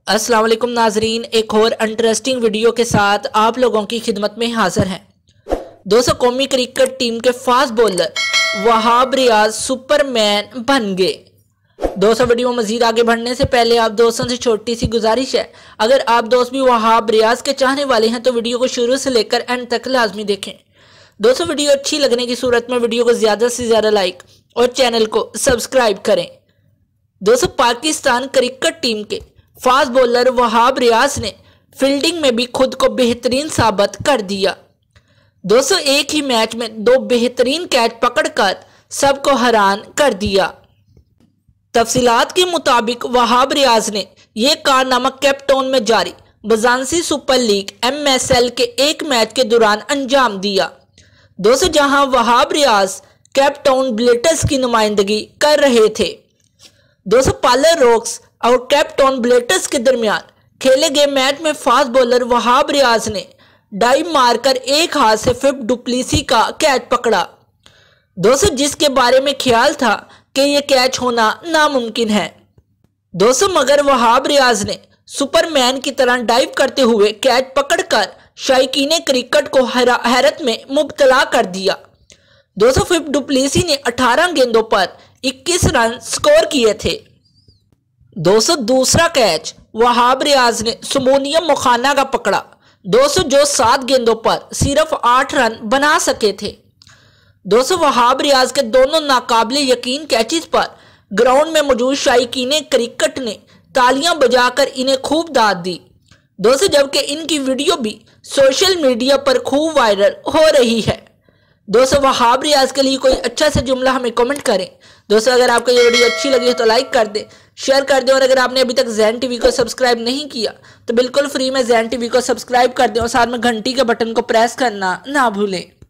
अस्सलाम वालेकुम नाजरीन, एक और इंटरेस्टिंग वीडियो के साथ आप लोगों की खिदमत में हाजिर हैं। दोस्तों, कौमी क्रिकेट टीम के fast bowler Wahab Riaz superman बन गए। दोस्तों, वीडियो मजीद आगे बढ़ने से पहले आप दोस्तों से छोटी सी गुजारिश है, अगर आप दोस्त भी वहाब रियाज के चाहने वाले हैं तो वीडियो को शुरू से लेकर एंड तक लाजमी देखें। दोस्तों, वीडियो अच्छी लगने की सूरत में वीडियो को ज़्यादा से ज़्यादा लाइक और चैनल को सब्सक्राइब करें। दोस्तों, पाकिस्तान क्रिकेट टीम के फास्ट बॉलर वहाब रियाज ने फील्डिंग में भी खुद को बेहतरीन साबित कर दिया। दोस्तों, एक ही मैच में दो बेहतरीन कैच पकड़कर सबको हैरान कर दिया। तफसीलात के मुताबिक वहाब रियाज ने यह कारनामा केप टाउन में जारी मजांसी सुपर लीग MSL के एक मैच के दौरान अंजाम दिया। दोस्तों, जहां Wahab Riaz Cape Town Blitz की नुमाइंदगी कर रहे थे। दोस्तों, पालर रॉक्स और केप टाउन ब्लेटर्स के दरमियान खेले गए मैच में फास्ट बॉलर वहाब रियाज ने डाइव मारकर एक हाथ से फिफ डुप्लेसी का कैच पकड़ा। दोस्तों, जिसके बारे में ख्याल था कि यह कैच होना नामुमकिन है। दोस्तों, मगर वहाब रियाज ने सुपरमैन की तरह डाइव करते हुए कैच पकड़कर शायकीन क्रिकेट को हैरत में मुब्तला कर दिया। दोस्तों, फिफ डुप्लेसी ने 18 गेंदों पर 21 रन स्कोर किए थे। दोस्तों, दूसरा कैच वहाब रियाज ने सुमोनियम मुखाना का पकड़ा। दोस्तों, जो 7 गेंदों पर सिर्फ 8 रन बना सके थे। दोस्तों, वहाब रियाज के दोनों नाकाबिले यकीन कैचेस पर ग्राउंड में मौजूद शायकीन क्रिकेट ने तालियां बजाकर इन्हें खूब दाद दी। दोस्तों, जबकि इनकी वीडियो भी सोशल मीडिया पर खूब वायरल हो रही है। दोस्तों, वहाब रियाज के लिए कोई अच्छा सा जुमला हमें कमेंट करें। दोस्तों, अगर आपको ये वीडियो अच्छी लगी है तो लाइक कर दें, शेयर कर दें, और अगर आपने अभी तक जैन टीवी को सब्सक्राइब नहीं किया तो बिल्कुल फ्री में जैन टीवी को सब्सक्राइब कर दें और साथ में घंटी के बटन को प्रेस करना ना भूलें।